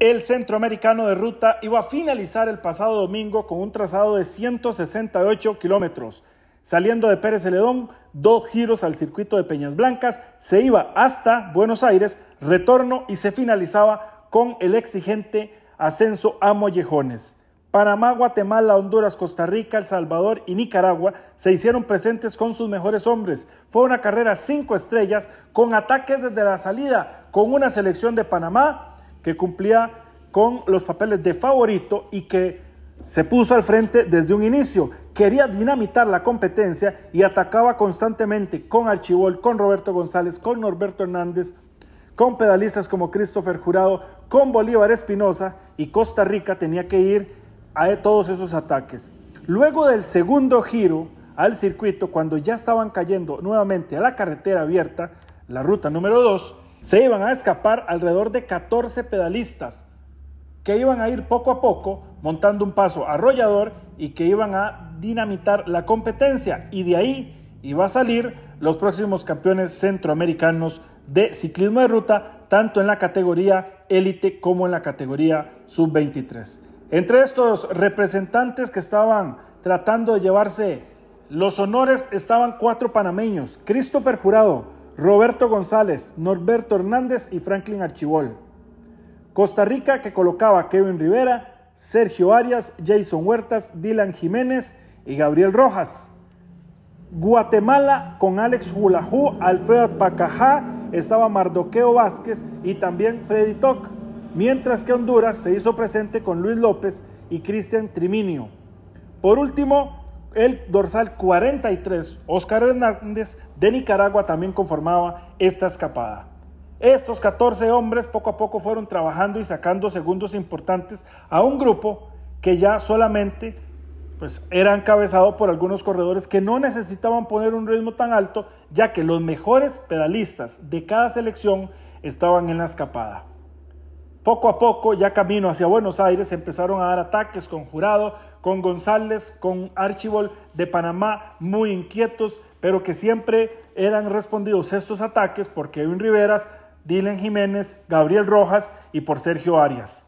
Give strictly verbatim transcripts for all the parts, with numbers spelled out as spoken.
El centroamericano de ruta iba a finalizar el pasado domingo con un trazado de ciento sesenta y ocho kilómetros. Saliendo de Pérez Celedón, dos giros al circuito de Peñas Blancas, se iba hasta Buenos Aires, retorno y se finalizaba con el exigente ascenso a Mollejones. Panamá, Guatemala, Honduras, Costa Rica, El Salvador y Nicaragua se hicieron presentes con sus mejores hombres. Fue una carrera cinco estrellas con ataques desde la salida, con una selección de Panamá que cumplía con los papeles de favorito y que se puso al frente desde un inicio. Quería dinamitar la competencia y atacaba constantemente con Archibol, con Roberto González, con Norberto Hernández, con pedalistas como Christopher Jurado, con Bolívar Espinosa, y Costa Rica tenía que ir a todos esos ataques. Luego del segundo giro al circuito, cuando ya estaban cayendo nuevamente a la carretera abierta, la ruta número dos, se iban a escapar alrededor de catorce pedalistas que iban a ir poco a poco montando un paso arrollador y que iban a dinamitar la competencia, y de ahí iba a salir los próximos campeones centroamericanos de ciclismo de ruta, tanto en la categoría élite como en la categoría sub veintitrés. Entre estos representantes que estaban tratando de llevarse los honores estaban cuatro panameños: Christopher Jurado, Roberto González, Norberto Hernández y Franklin Archibol. Costa Rica, que colocaba a Kevin Rivera, Sergio Arias, Jason Huertas, Dylan Jiménez y Gabriel Rojas. Guatemala, con Alex Hulajú, Alfredo Pacajá, estaba Mardoqueo Vázquez y también Freddy Toc, mientras que Honduras se hizo presente con Luis López y Cristian Triminio. Por último, el dorsal cuarenta y tres, Oscar Hernández, de Nicaragua, también conformaba esta escapada. Estos catorce hombres poco a poco fueron trabajando y sacando segundos importantes a un grupo que ya solamente pues, era encabezado por algunos corredores que no necesitaban poner un ritmo tan alto, ya que los mejores pedalistas de cada selección estaban en la escapada. Poco a poco, ya camino hacia Buenos Aires, empezaron a dar ataques con Jurado, con González, con Archibol de Panamá, muy inquietos, pero que siempre eran respondidos estos ataques por Kevin Riveras, Dylan Jiménez, Gabriel Rojas y por Sergio Arias.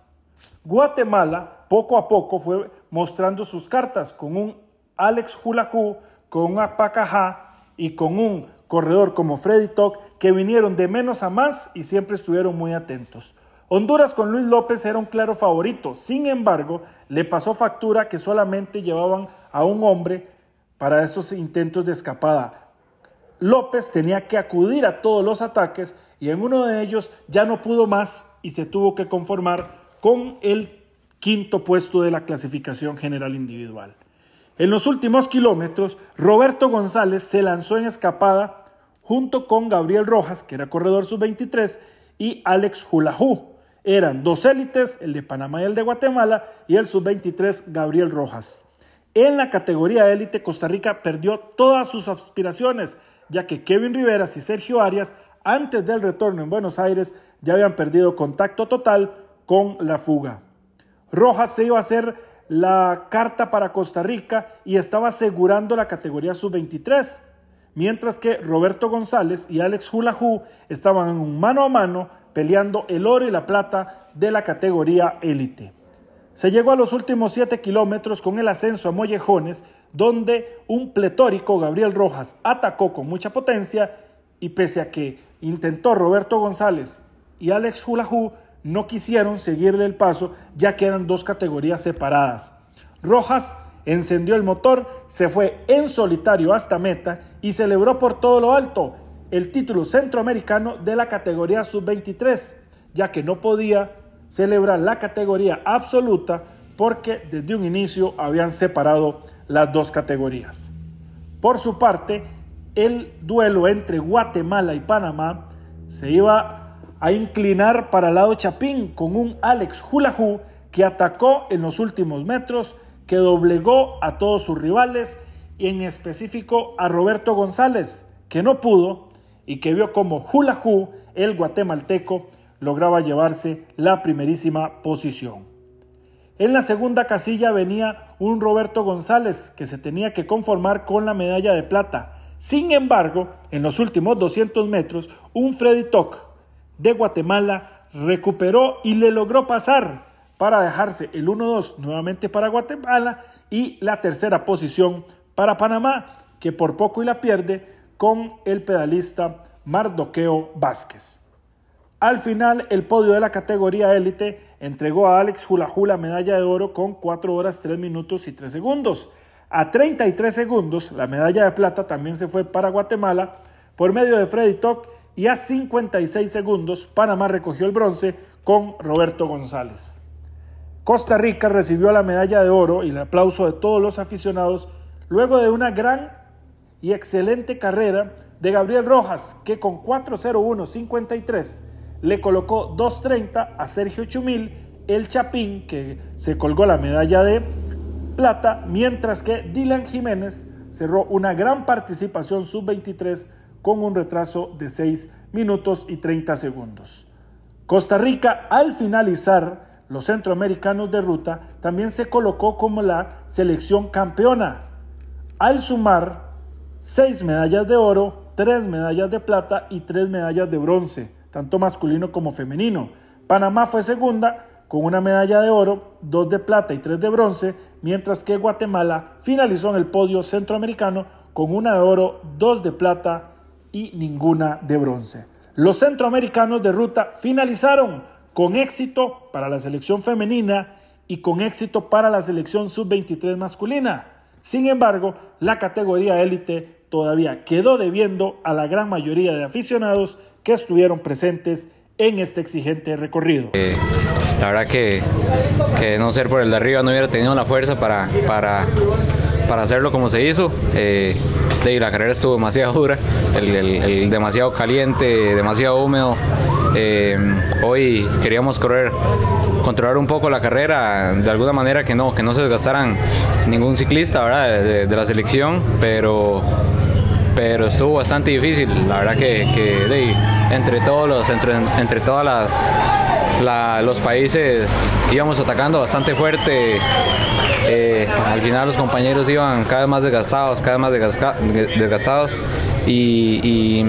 Guatemala, poco a poco, fue mostrando sus cartas con un Alex Hulajú, con un Apacajá y con un corredor como Freddy Toc, que vinieron de menos a más y siempre estuvieron muy atentos. Honduras con Luis López era un claro favorito, sin embargo, le pasó factura que solamente llevaban a un hombre para estos intentos de escapada. López tenía que acudir a todos los ataques y en uno de ellos ya no pudo más y se tuvo que conformar con el quinto puesto de la clasificación general individual. En los últimos kilómetros, Roberto González se lanzó en escapada junto con Gabriel Rojas, que era corredor sub veintitrés, y Alex Hulajú. Eran dos élites, el de Panamá y el de Guatemala, y el sub veintitrés Gabriel Rojas. En la categoría élite, Costa Rica perdió todas sus aspiraciones, ya que Kevin Riveras y Sergio Arias, antes del retorno en Buenos Aires, ya habían perdido contacto total con la fuga. Rojas se iba a hacer la carta para Costa Rica y estaba asegurando la categoría sub veintitrés, mientras que Roberto González y Alex Hulajú estaban en un mano a mano peleando el oro y la plata de la categoría élite. Se llegó a los últimos siete kilómetros con el ascenso a Mollejones, donde un pletórico Gabriel Rojas atacó con mucha potencia y pese a que intentó Roberto González y Alex Hulajú, no quisieron seguirle el paso, ya que eran dos categorías separadas. Rojas encendió el motor, se fue en solitario hasta meta y celebró por todo lo alto el título centroamericano de la categoría sub veintitrés, ya que no podía celebrar la categoría absoluta porque desde un inicio habían separado las dos categorías. Por su parte, el duelo entre Guatemala y Panamá se iba a inclinar para el lado chapín con un Alex Hulajú que atacó en los últimos metros, que doblegó a todos sus rivales y en específico a Roberto González, que no pudo y que vio como Hulajú, el guatemalteco, lograba llevarse la primerísima posición. En la segunda casilla venía un Roberto González que se tenía que conformar con la medalla de plata. Sin embargo, en los últimos doscientos metros, un Freddy Toc de Guatemala recuperó y le logró pasar para dejarse el uno dos nuevamente para Guatemala y la tercera posición para Panamá, que por poco y la pierde con el pedalista Mardoqueo Vázquez. Al final, el podio de la categoría élite entregó a Alex Hula Hula medalla de oro con cuatro horas, tres minutos y tres segundos. A treinta y tres segundos, la medalla de plata también se fue para Guatemala por medio de Freddy Toc, y a cincuenta y seis segundos, Panamá recogió el bronce con Roberto González. Costa Rica recibió la medalla de oro y el aplauso de todos los aficionados luego de una gran y excelente carrera de Gabriel Rojas, que con cuatro cero uno cincuenta y tres le colocó dos treinta a Sergio Chumil, el Chapín, que se colgó la medalla de plata, mientras que Dylan Jiménez cerró una gran participación sub veintitrés con un retraso de seis minutos y treinta segundos. Costa Rica, al finalizar los centroamericanos de ruta, también se colocó como la selección campeona, al sumar seis medallas de oro, tres medallas de plata y tres medallas de bronce, tanto masculino como femenino. Panamá fue segunda con una medalla de oro, dos de plata y tres de bronce, mientras que Guatemala finalizó en el podio centroamericano con una de oro, dos de plata y ninguna de bronce. Los centroamericanos de ruta finalizaron con éxito para la selección femenina y con éxito para la selección sub veintitrés masculina. Sin embargo, la categoría élite todavía quedó debiendo a la gran mayoría de aficionados que estuvieron presentes en este exigente recorrido. Eh, la verdad que, que no ser por el de arriba no hubiera tenido la fuerza para, para, para hacerlo como se hizo. Eh, y la carrera estuvo demasiado dura, el, el, el demasiado caliente, demasiado húmedo. Eh, hoy queríamos correr, controlar un poco la carrera de alguna manera, que no, que no se desgastaran ningún ciclista, ¿verdad? De, de, de la selección, pero, pero estuvo bastante difícil. La verdad que, que de, entre todos los, entre, entre todas las la, los países íbamos atacando bastante fuerte. Eh, al final los compañeros iban cada vez más desgastados, cada vez más desgasta, desgastados y, y,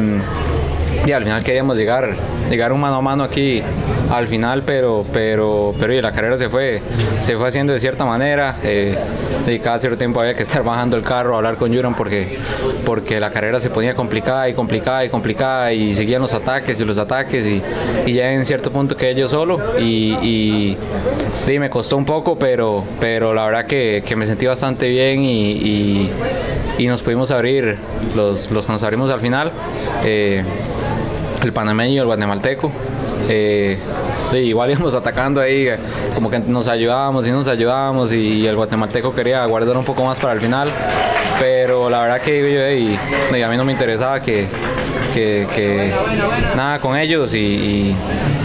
y al final queríamos llegar, llegar un mano a mano aquí al final, pero, pero, pero y la carrera se fue, se fue haciendo de cierta manera. Eh, y cada cierto tiempo había que estar bajando el carro, hablar con Yuran porque, porque la carrera se ponía complicada y complicada y complicada y seguían los ataques y los ataques y, y ya en cierto punto quedé yo solo y, y, y me costó un poco, pero, pero la verdad que, que me sentí bastante bien y, y, y nos pudimos abrir los, los que nos abrimos al final, eh, el panameño y el guatemalteco. Eh, igual íbamos atacando ahí, como que nos ayudábamos y nos ayudábamos y el guatemalteco quería guardar un poco más para el final, pero la verdad que yo, y, y a mí no me interesaba que, que, que nada con ellos y,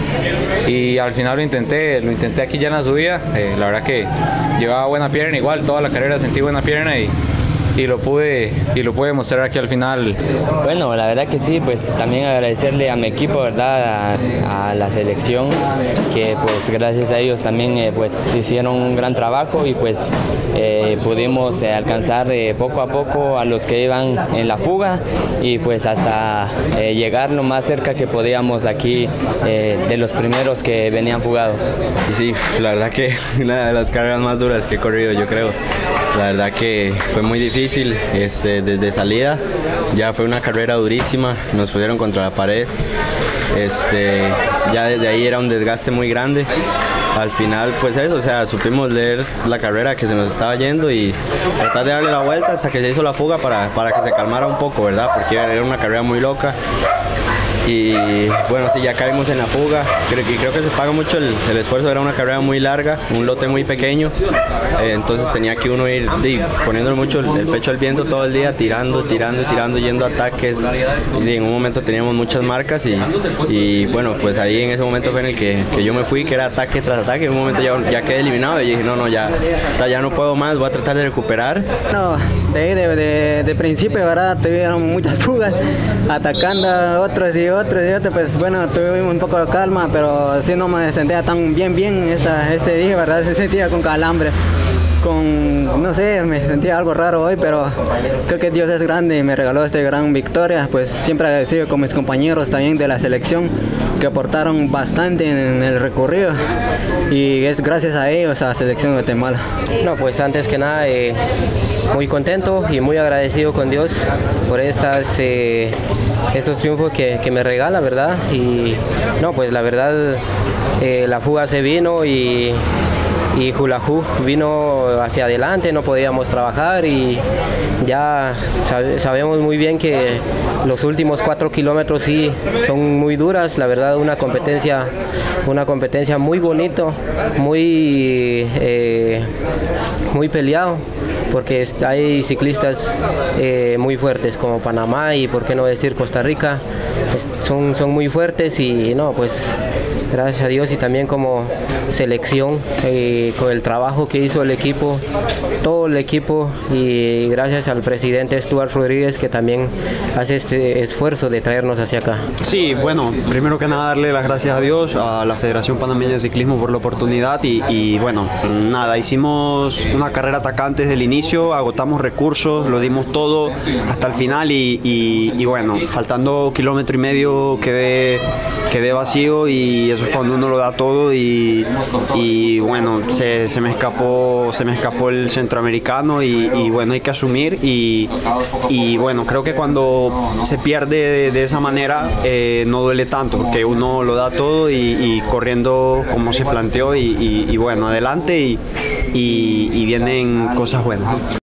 y, y al final lo intenté, lo intenté aquí ya en la subida. Eh, la verdad que llevaba buena pierna, igual toda la carrera sentí buena pierna y y lo pude y lo pude mostrar aquí al final. Bueno, la verdad que sí, pues también agradecerle a mi equipo, verdad, a, a la selección, que pues gracias a ellos también eh, pues hicieron un gran trabajo y pues eh, pudimos eh, alcanzar eh, poco a poco a los que iban en la fuga y pues hasta eh, llegar lo más cerca que podíamos aquí eh, de los primeros que venían fugados. Y sí, la verdad que una de las carreras más duras que he corrido, yo creo. La verdad que fue muy difícil, este, desde salida ya fue una carrera durísima, nos pusieron contra la pared, este, ya desde ahí era un desgaste muy grande. Al final pues eso, o sea, supimos leer la carrera que se nos estaba yendo y tratar de darle la vuelta hasta que se hizo la fuga para, para que se calmara un poco, ¿verdad? Porque era una carrera muy loca. Y bueno, sí, ya caímos en la fuga, creo, y creo que se paga mucho el, el esfuerzo, era una carrera muy larga, un lote muy pequeño, eh, entonces tenía que uno ir di, poniéndole mucho el, el pecho al viento todo el día, tirando, tirando, tirando, yendo a ataques, y en un momento teníamos muchas marcas y, y bueno, pues ahí en ese momento fue en el que, que yo me fui, que era ataque tras ataque, en un momento ya, ya quedé eliminado y dije, no, no, ya, o sea, ya no puedo más, voy a tratar de recuperar. No, de, de, de, de principio, ¿verdad? Tuvieron muchas fugas, atacando a otros y otros y otros, pues bueno, tuvimos un poco de calma, pero sí no me sentía tan bien, bien esta, este día, ¿verdad? Se sentía con calambre. con, no sé, me sentía algo raro hoy, pero creo que Dios es grande y me regaló esta gran victoria. Pues siempre agradecido con mis compañeros también de la selección que aportaron bastante en el recorrido y es gracias a ellos a la selección de Guatemala. No, pues antes que nada eh, muy contento y muy agradecido con Dios por estas eh, estos triunfos que, que me regala, ¿verdad? Y no, pues la verdad eh, la fuga se vino y y Hula-Hoop vino hacia adelante, no podíamos trabajar y ya sab sabemos muy bien que los últimos cuatro kilómetros sí son muy duras, la verdad una competencia, una competencia muy bonito, muy, eh, muy peleado, porque hay ciclistas eh, muy fuertes como Panamá y por qué no decir Costa Rica, pues son, son muy fuertes y no, pues gracias a Dios y también como selección, eh, con el trabajo que hizo el equipo, todo el equipo y gracias al presidente Stuart Rodríguez que también hace este esfuerzo de traernos hacia acá. Sí, bueno, primero que nada darle las gracias a Dios, a la Federación Panameña de Ciclismo por la oportunidad y, y bueno, nada, hicimos una carrera atacante desde el inicio, agotamos recursos, lo dimos todo hasta el final y, y, y bueno, faltando kilómetro y medio quedé, quedé vacío y eso es cuando uno lo da todo y, y bueno, se, se me escapó se me escapó el centroamericano y, y bueno, hay que asumir y, y bueno, creo que cuando se pierde de, de esa manera eh, no duele tanto porque uno lo da todo y, y corriendo como se planteó y, y, y bueno, adelante y, y, y vienen cosas buenas.